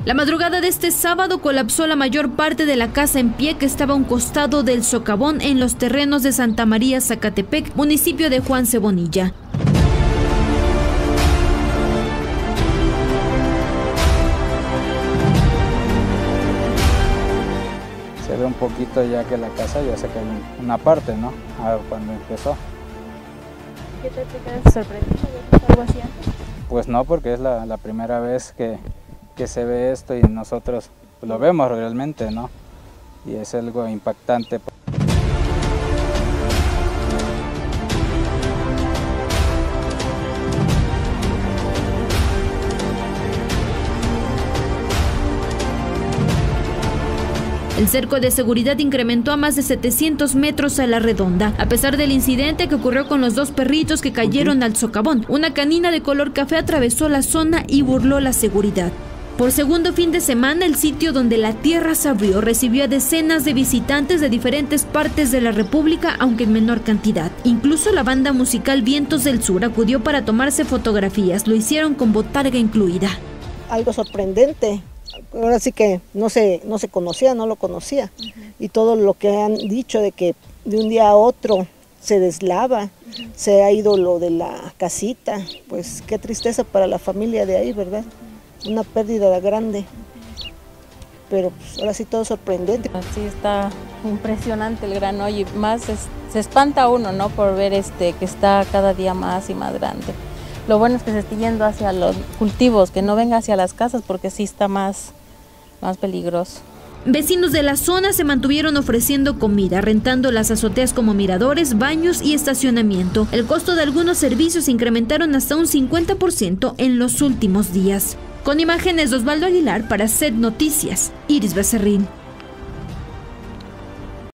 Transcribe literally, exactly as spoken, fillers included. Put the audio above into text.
La madrugada de este sábado colapsó la mayor parte de la casa en pie que estaba a un costado del socavón en los terrenos de Santa María, Zacatepec, municipio de Juan Cebonilla. Se ve un poquito ya que la casa ya se cayó una parte, ¿no? Ah, cuando empezó. ¿Qué te quedaste sorprendido? ¿Habías visto algo así antes? Pues no, porque es la, la primera vez que, que se ve esto y nosotros lo vemos realmente, ¿no? Y es algo impactante. El cerco de seguridad incrementó a más de setecientos metros a la redonda. A pesar del incidente que ocurrió con los dos perritos que cayeron al socavón, una canina de color café atravesó la zona y burló la seguridad. Por segundo fin de semana, el sitio donde la tierra se abrió recibió a decenas de visitantes de diferentes partes de la República, aunque en menor cantidad. Incluso la banda musical Vientos del Sur acudió para tomarse fotografías. Lo hicieron con botarga incluida. Algo sorprendente. Ahora sí que no se, no se conocía, no lo conocía. Uh-huh. Y todo lo que han dicho de que de un día a otro se deslava, uh-huh. se ha ido lo de la casita, pues qué tristeza para la familia de ahí, ¿verdad? Uh-huh. Una pérdida grande. Uh-huh. Pero pues, ahora sí todo sorprendente. Sí, está impresionante el gran hoyo y más es, se espanta uno, ¿no? Por ver este que está cada día más y más grande. Lo bueno es que se esté yendo hacia los cultivos, que no venga hacia las casas porque sí está más, más peligroso. Vecinos de la zona se mantuvieron ofreciendo comida, rentando las azoteas como miradores, baños y estacionamiento. El costo de algunos servicios incrementaron hasta un cincuenta por ciento en los últimos días. Con imágenes de Osvaldo Aguilar para C E D Noticias, Iris Becerril.